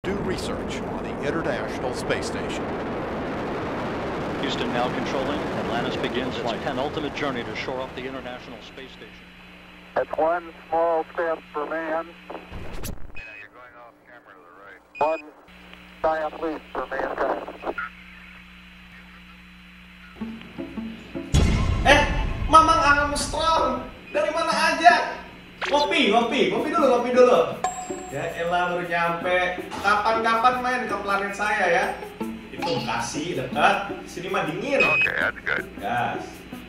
do research on the International Space Station. Houston now controlling. Atlantis begins its penultimate journey to shore up the International Space Station. That's one small step for man. You're going off camera to the right. One giant leap for mankind. Mamang Armstrong, dari mana aja? Kopi dulu. Ya elah baru nyampe. Kapan-kapan main ke planet saya ya? Itu Bekasi dekat. Sini mah dingin. Okay, that's good. Gas.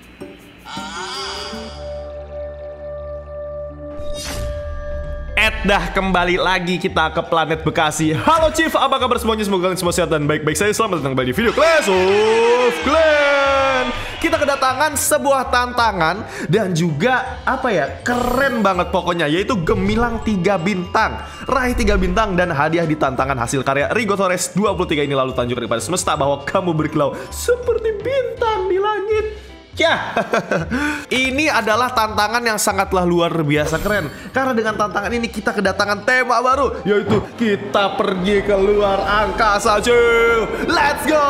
Dah kembali lagi kita ke planet Bekasi. Halo Chief, apa kabar semuanya? Semoga kalian semua sehat dan baik-baik saja. Selamat datang kembali di video Clash of Clans. Kita kedatangan sebuah tantangan dan juga apa ya, keren banget pokoknya, yaitu gemilang 3 bintang. Raih 3 bintang dan hadiah di tantangan hasil karya Rigo Torres 23 ini lalu tunjukkan kepada semesta bahwa kamu berkilau seperti bintang di langit. Ya, ini adalah tantangan yang sangatlah luar biasa keren. Karena dengan tantangan ini kita kedatangan tema baru, yaitu kita pergi ke luar angkasa, cuy. Let's go!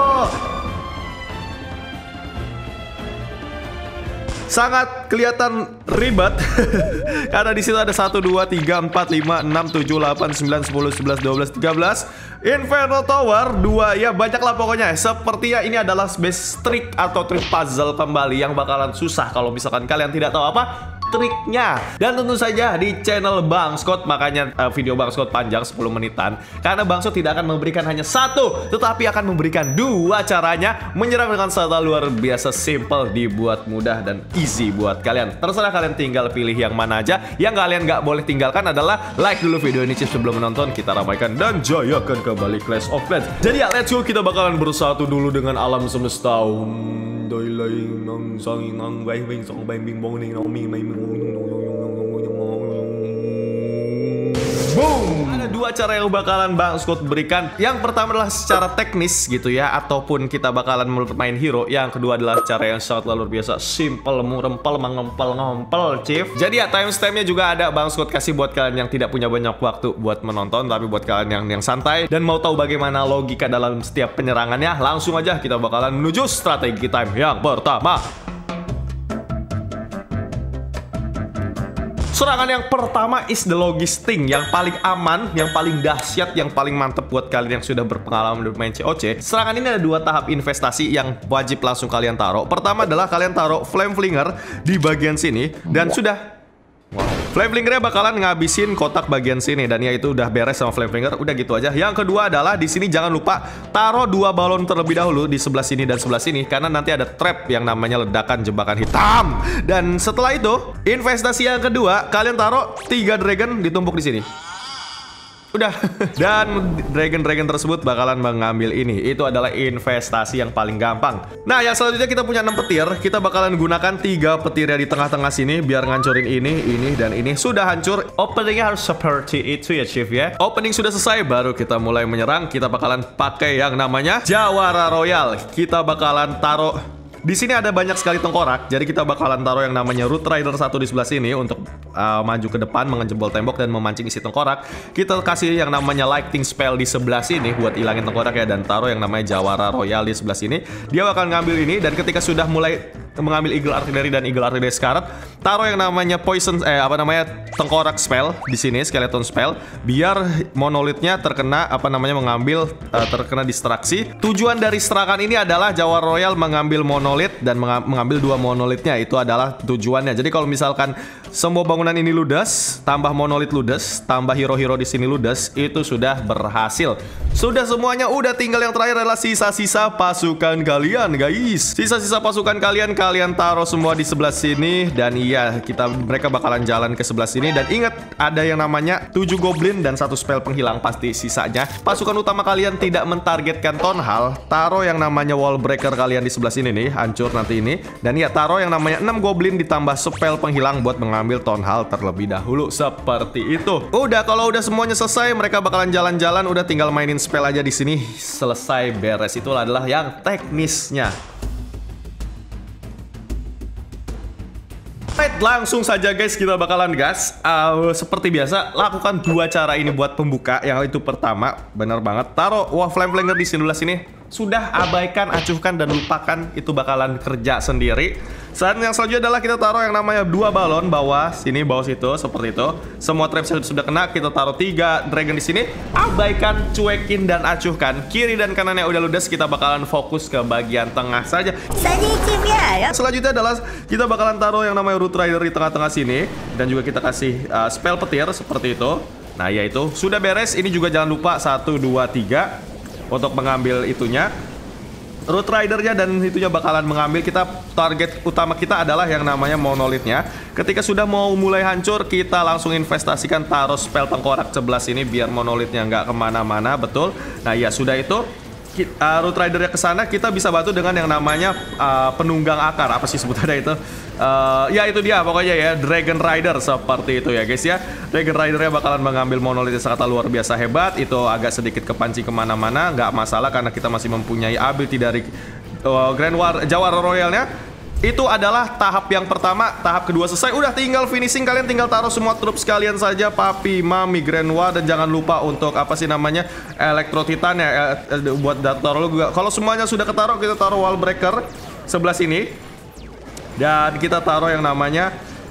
Sangat kelihatan ribet karena di situ ada 1, 2, 3, 4, 5, 6, 7, 8, 9, 10, 11, 12, 13 Inferno Tower 2, ya banyak lah pokoknya. Sepertinya ini adalah base trick atau trik puzzle kembali yang bakalan susah kalau misalkan kalian tidak tahu apa triknya. Dan tentu saja di channel Bang Scott, makanya video Bang Scott panjang 10 menitan. Karena Bang Scott tidak akan memberikan hanya 1, tetapi akan memberikan 2 caranya menyerang dengan senjata luar biasa simple, dibuat mudah dan easy buat kalian. Terserah kalian tinggal pilih yang mana aja. Yang kalian nggak boleh tinggalkan adalah like dulu video ini sebelum menonton. Kita ramaikan dan jayakan kembali Clash of Clans. Jadi ya let's go, kita bakalan bersatu dulu dengan alam semesta. Boom! Ada 2 cara yang bakalan Bang Scott berikan. Yang pertama adalah secara teknis gitu ya, ataupun kita bakalan main hero. Yang kedua adalah cara yang sangat luar biasa, simple, murempel, ngompel, Chief. Jadi ya timestampnya juga ada Bang Scott kasih buat kalian yang tidak punya banyak waktu buat menonton, tapi buat kalian yang santai dan mau tahu bagaimana logika dalam setiap penyerangannya, langsung aja kita bakalan menuju strategi time yang pertama. Serangan yang pertama is the logisting, yang paling aman, yang paling dahsyat, yang paling mantep buat kalian yang sudah berpengalaman bermain COC. Serangan ini ada 2 tahap investasi yang wajib langsung kalian taruh. Pertama adalah kalian taruh Flame Flinger di bagian sini dan sudah. Flame Flingernya bakalan ngabisin kotak bagian sini dan ya itu udah beres sama Flame Flinger, udah gitu aja. Yang kedua adalah di sini jangan lupa taruh 2 balon terlebih dahulu di sebelah sini dan sebelah sini karena nanti ada trap yang namanya ledakan jebakan hitam. Dan setelah itu, investasi yang kedua, kalian taruh 3 dragon ditumpuk di sini. Udah. Dan dragon-dragon tersebut bakalan mengambil ini. Itu adalah investasi yang paling gampang. Nah, yang selanjutnya kita punya 6 petir. Kita bakalan gunakan 3 petir di tengah-tengah sini biar ngancurin ini, dan ini. Sudah hancur. Openingnya harus seperti itu ya, Chief ya. Opening sudah selesai, baru kita mulai menyerang. Kita bakalan pakai yang namanya Jawara Royal. Kita bakalan taruh. Di sini ada banyak sekali tengkorak, jadi kita bakalan taruh yang namanya Root Rider 1 di sebelah sini untuk maju ke depan, menjebol tembok dan memancing isi tengkorak. Kita kasih yang namanya Lightning Spell di sebelah sini buat ilangin tengkorak ya, dan taruh yang namanya Jawara Royal di sebelah sini. Dia bakal ngambil ini, dan ketika sudah mulai mengambil Eagle Artillery dan Eagle Artillery Scarlet, taruh yang namanya Poison, tengkorak spell di sini, Skeleton Spell, biar monolitnya terkena mengambil terkena distraksi. Tujuan dari serangan ini adalah Jawara Royal mengambil monolit dan mengambil 2 monolitnya, itu adalah tujuannya. Jadi kalau misalkan semua bangunan ini ludes, tambah monolit ludes, tambah hero-hero di sini ludes, itu sudah berhasil. Sudah semuanya, udah tinggal yang terakhir adalah sisa-sisa pasukan kalian, guys. Sisa-sisa pasukan kalian taruh semua di sebelah sini, dan iya, mereka bakalan jalan ke sebelah sini. Dan ingat, ada yang namanya 7 goblin dan 1 spell penghilang pasti sisanya. Pasukan utama kalian tidak mentargetkan Town Hall, taruh yang namanya Wall Breaker kalian di sebelah sini nih, hancur nanti ini. Dan ya, taruh yang namanya 6 goblin ditambah spell penghilang buat mengambil Town Hall terlebih dahulu, seperti itu. Udah, kalau udah semuanya selesai, mereka bakalan jalan-jalan, udah tinggal mainin spell aja di sini, selesai, beres. Itulah adalah yang teknisnya. Right, langsung saja guys kita bakalan gas. Seperti biasa lakukan 2 cara ini buat pembuka. Yang itu pertama, benar banget, taruh flame flanger di sebelah sini. Sudah abaikan, acuhkan dan lupakan, itu bakalan kerja sendiri. Dan yang selanjutnya adalah kita taruh yang namanya 2 balon bawah sini, bawah situ, seperti itu. Semua trap sudah kena, kita taruh 3 dragon di sini. Abaikan, cuekin dan acuhkan. Kiri dan kanannya udah ludes, kita bakalan fokus ke bagian tengah saja. Selanjutnya adalah kita bakalan taruh yang namanya Root Rider di tengah-tengah sini, dan juga kita kasih spell petir seperti itu. Nah, yaitu sudah beres. Ini juga jangan lupa 1, 2, 3 untuk mengambil itunya. Root Rider-nya dan itunya bakalan mengambil. Kita target utama kita adalah yang namanya monolithnya. Ketika sudah mau mulai hancur, kita langsung investasikan taruh spell tengkorak sebelah sini biar monolithnya nggak kemana-mana. Betul. Nah ya sudah itu. Root Rider-nya ke sana, kita bisa bantu dengan yang namanya penunggang akar. Apa sih sebutannya itu? Ya itu dia pokoknya ya, Dragon Rider seperti itu ya guys ya. Dragon Rider-nya bakalan mengambil monolith yang sangat luar biasa hebat. Itu agak sedikit kepancing kemana-mana, nggak masalah karena kita masih mempunyai ability dari Jawara Royal-nya. Itu adalah tahap yang pertama. Tahap kedua selesai, udah tinggal finishing. Kalian tinggal taruh semua troops kalian saja, Papi, Mami, Grand War, dan jangan lupa untuk apa sih namanya, Electro Titan ya, buat taruh juga. Kalau semuanya sudah ketaruh, kita taruh Wall Breaker sebelah sini. Dan kita taruh yang namanya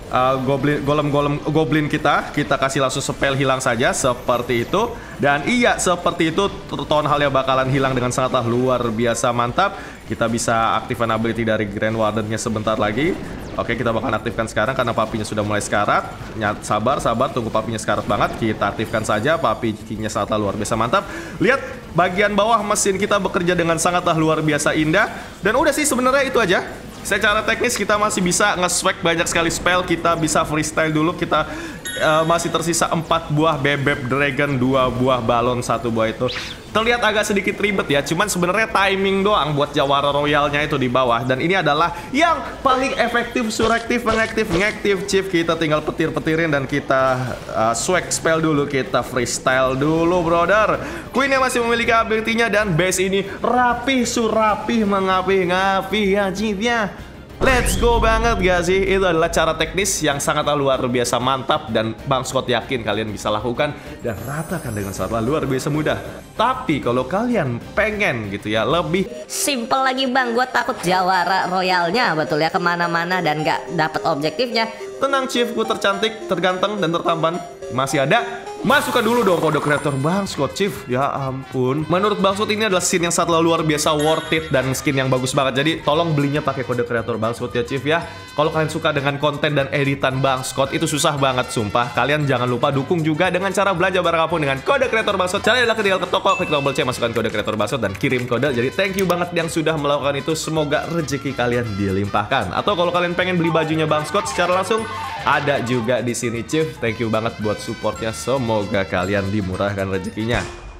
goblin kita kasih langsung spell hilang saja seperti itu. Dan iya seperti itu, Town Hall-nya bakalan hilang dengan sangat luar biasa mantap. Kita bisa aktifkan ability dari Grand Warden-nya sebentar lagi. Oke, kita bakalan aktifkan sekarang karena papinya sudah mulai sekarat. Sabar, tunggu papinya sekarat banget. Kita aktifkan saja, papi king-nya sangat luar biasa mantap. Lihat bagian bawah mesin kita bekerja dengan sangat luar biasa indah. Dan udah sih sebenarnya itu aja. Secara teknis kita masih bisa nge-swag banyak sekali spell. Kita bisa freestyle dulu. Kita masih tersisa 4 buah bebek dragon, 2 buah balon, 1 buah itu. Terlihat agak sedikit ribet ya, cuman sebenarnya timing doang buat Jawara Royalnya itu di bawah. Dan ini adalah yang paling efektif, surektif, ngaktif Chief. Kita tinggal petir-petirin dan kita swag spell dulu, kita freestyle dulu brother. Queen-nya masih memiliki ability-nya dan base ini rapih, surapih, mengapi-ngapi ya Chief ya. Let's go banget gak sih? Itu adalah cara teknis yang sangat luar biasa mantap. Dan Bang Scott yakin kalian bisa lakukan dan ratakan dengan sangat luar biasa mudah. Tapi kalau kalian pengen gitu ya lebih simple lagi Bang, gue takut Jawara Royalnya betul ya kemana-mana dan gak dapet objektifnya. Tenang Chief, gue tercantik, terganteng, dan tertampan masih ada. Masukkan dulu dong kode kreator Bang Scott Chief. Ya ampun. Menurut Bang Scott ini adalah skin yang sangat luar biasa worth it dan skin yang bagus banget. Jadi tolong belinya pakai kode kreator Bang Scott ya Chief ya. Kalau kalian suka dengan konten dan editan Bang Scott itu susah banget sumpah. Kalian jangan lupa dukung juga dengan cara belanja barang apapun dengan kode kreator Bang Scott. Caranya adalah tinggal ke toko, klik tombol C, masukkan kode kreator Bang Scott dan kirim kode. Jadi thank you banget yang sudah melakukan itu. Semoga rezeki kalian dilimpahkan. Atau kalau kalian pengen beli bajunya Bang Scott secara langsung, ada juga di sini Chief. Thank you banget buat supportnya. Semoga kalian dimurahkan rezekinya.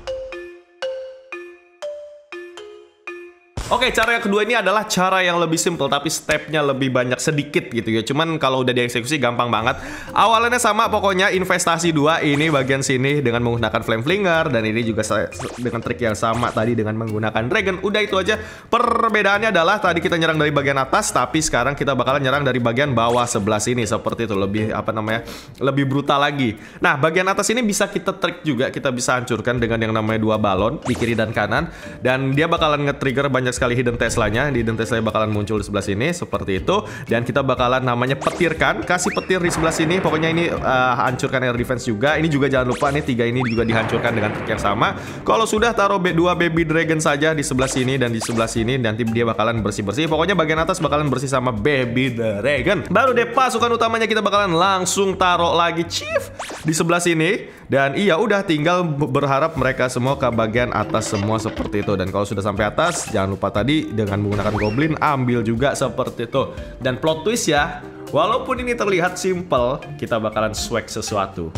Oke, cara yang kedua ini adalah cara yang lebih simple tapi stepnya lebih banyak sedikit gitu ya. Cuman kalau udah dieksekusi gampang banget. Awalnya sama pokoknya, investasi 2 ini bagian sini dengan menggunakan flame flinger, dan ini juga dengan trik yang sama tadi dengan menggunakan dragon. Udah itu aja. Perbedaannya adalah tadi kita nyerang dari bagian atas, tapi sekarang kita bakalan nyerang dari bagian bawah sebelah sini seperti itu. Lebih apa namanya? Lebih brutal lagi. Nah, bagian atas ini bisa kita trik juga, kita bisa hancurkan dengan yang namanya 2 balon di kiri dan kanan, dan dia bakalan nge-trigger banyak sekali hidden Teslanya. Hidden Tesla bakalan muncul di sebelah sini seperti itu, dan kita bakalan namanya petirkan, kasih petir di sebelah sini. Pokoknya ini hancurkan air defense juga. Ini juga jangan lupa nih 3 ini juga dihancurkan dengan trik yang sama. Kalau sudah taruh 2 baby dragon saja di sebelah sini dan di sebelah sini, nanti dia bakalan bersih-bersih. Pokoknya bagian atas bakalan bersih sama baby dragon. Baru deh pasukan utamanya kita bakalan langsung taruh lagi Chief di sebelah sini. Dan iya udah tinggal berharap mereka semua ke bagian atas semua seperti itu. Dan kalau sudah sampai atas, jangan lupa tadi dengan menggunakan goblin ambil juga seperti itu. Dan plot twist ya, walaupun ini terlihat simple, kita bakalan swag sesuatu.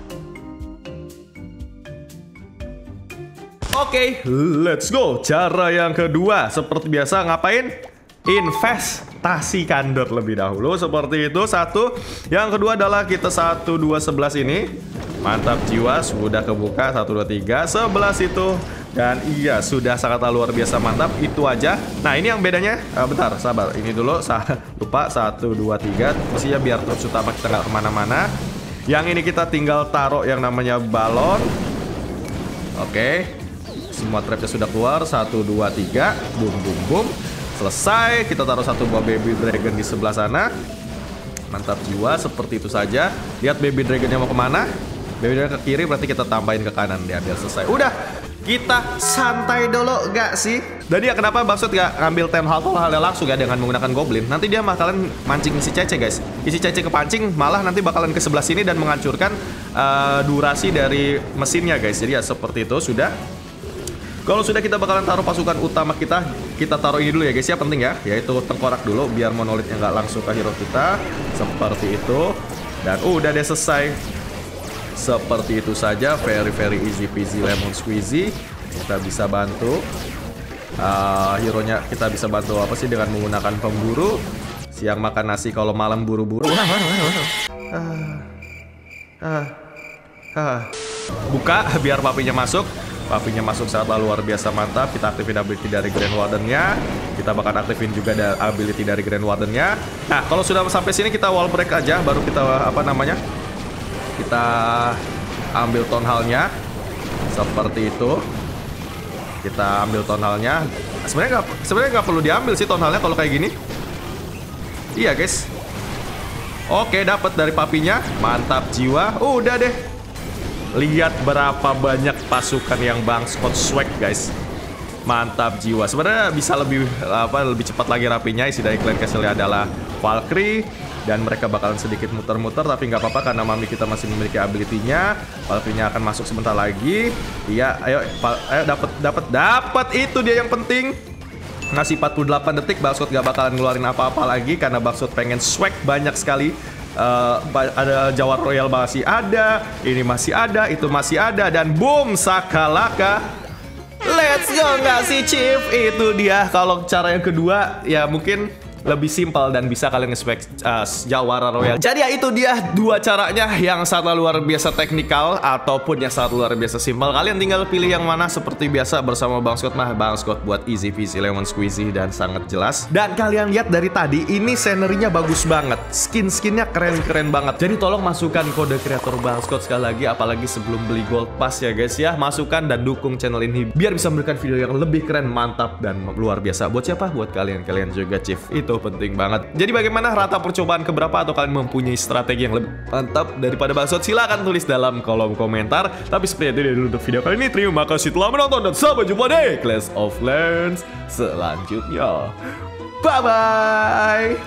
Oke, let's go. Cara yang kedua seperti biasa ngapain? Investasi kandor lebih dahulu seperti itu. 1. Yang kedua adalah kita 1, 2, 11 ini. Mantap jiwa, sudah kebuka 1 2 3 sebelah situ. Dan iya, sudah sangat luar biasa mantap. Itu aja. Nah, ini yang bedanya. Bentar, sabar. Ini dulu. Lupa 1 2 3. Mestinya biar terus utama kita nggak kemana-mana. Yang ini kita tinggal taruh yang namanya balon. Oke. Semua trapnya sudah keluar. 1 2 3. Boom boom boom. Selesai. Kita taruh satu buah baby dragon di sebelah sana. Mantap jiwa, seperti itu saja. Lihat baby dragonnya mau kemana. Baby dragon ke kiri, berarti kita tambahin ke kanan. Dia biar selesai. Udah, kita santai dulu gak sih? Jadi ya kenapa Bangsot gak ngambil Town Hall langsung ya dengan menggunakan Goblin? Nanti dia bakalan mancing isi Cece guys. Isi Cece kepancing, malah nanti bakalan ke sebelah sini dan menghancurkan durasi dari mesinnya guys. Jadi ya seperti itu sudah. Kalau sudah, kita bakalan taruh pasukan utama kita. Kita taruh ini dulu ya guys ya, penting ya. Yaitu tengkorak dulu biar monolitnya nggak langsung ke hero kita. Seperti itu. Dan udah deh selesai. Seperti itu saja. Very easy peasy lemon squeezy. Kita bisa bantu hero-nya, kita bisa bantu apa sih dengan menggunakan pemburu. Siang makan nasi, kalau malam buru-buru. Buka biar papinya masuk. Papinya masuk saat luar biasa mantap. Kita aktifin ability dari Grand Warden-nya. Kita bakal aktifin juga ability dari Grand Warden-nya. Nah, kalau sudah sampai sini kita wall break aja, baru kita apa namanya? Kita ambil Town Hall-nya. Seperti itu. Kita ambil Town Hall-nya. Sebenarnya nggak perlu diambil sih Town Hall-nya kalau kayak gini. Iya, guys. Oke, dapat dari papinya. Mantap jiwa. Udah deh. Lihat berapa banyak pasukan yang Bangsot swag guys. Mantap jiwa. Sebenarnya bisa lebih cepat lagi rapinya. Isi dari clan castle adalah Valkyrie. Dan mereka bakalan sedikit muter-muter, tapi nggak apa-apa karena Mami kita masih memiliki ability-nya. Valkyrie-nya akan masuk sebentar lagi. Iya, ayo dapat itu dia yang penting. Ngasih 48 detik, Bangsot gak bakalan ngeluarin apa-apa lagi karena Bangsot pengen swag banyak sekali. Ada Jawar Royal masih ada, ini masih ada, itu masih ada, dan boom, sakalaka. Let's go nggak sih Chief? Itu dia. Kalau cara yang kedua ya mungkin lebih simpel dan bisa kalian nge-spec Jawara Royal. Jadi ya itu dia dua caranya, yang sangat luar biasa teknikal ataupun yang sangat luar biasa simpel. Kalian tinggal pilih yang mana. Seperti biasa bersama Bangsot, Bangsot buat easy peasy lemon squeezy dan sangat jelas. Dan kalian lihat dari tadi ini scenerinya bagus banget, skin-skinnya keren-keren banget. Jadi tolong masukkan kode kreator Bangsot sekali lagi, apalagi sebelum beli gold pass ya guys ya. Masukkan dan dukung channel ini biar bisa memberikan video yang lebih keren, mantap dan luar biasa. Buat siapa? Buat kalian juga Chief. Itu penting banget. Jadi bagaimana rata percobaan keberapa, atau kalian mempunyai strategi yang lebih mantap daripada Bangsot? Silahkan tulis dalam kolom komentar. Tapi seperti itu dulu untuk video kali ini. Terima kasih telah menonton dan sampai jumpa di Clash of Clans selanjutnya. Bye bye.